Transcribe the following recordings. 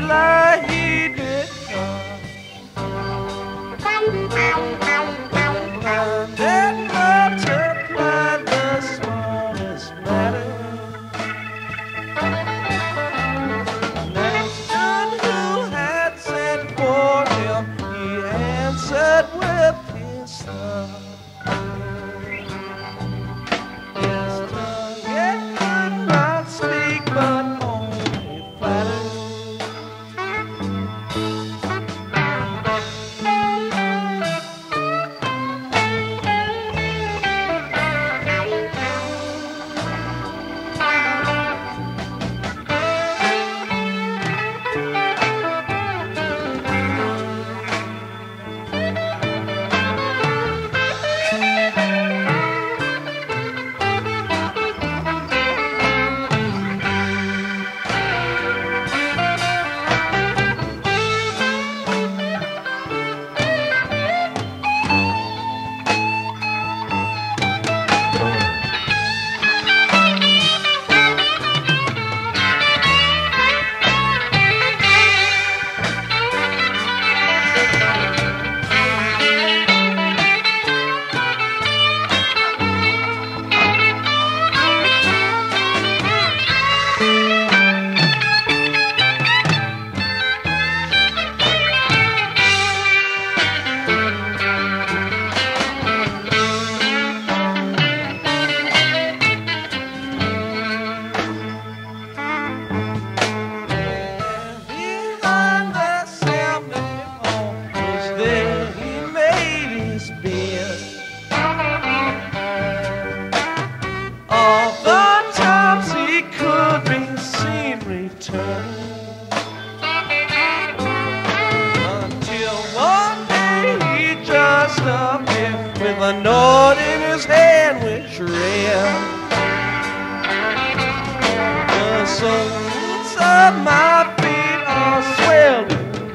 July he did come. That multiplied the smallest matter. Nelson, who had sent for him, he answered with his thumb. His tongue yet could not speak, but only flattered. Until one day he just appeared with a note in his hand which read, "The soles of my feet are swelled."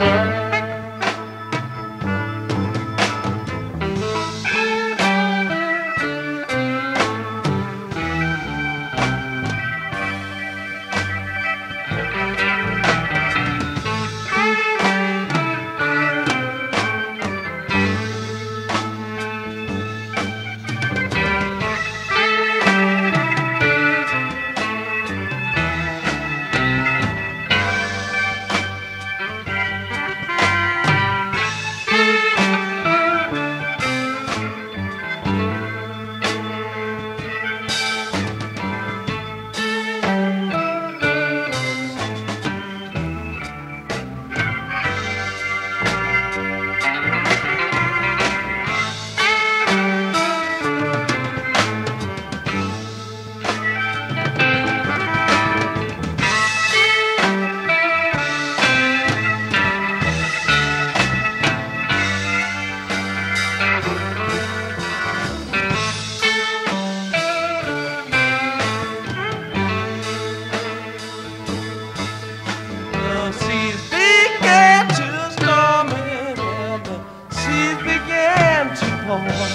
Seas began to storm and the seas began to pour.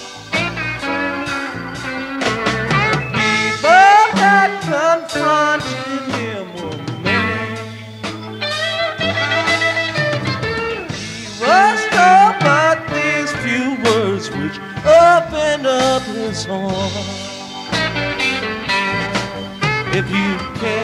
People that confronted him were many. He was told but these few words which opened up his heart. If you can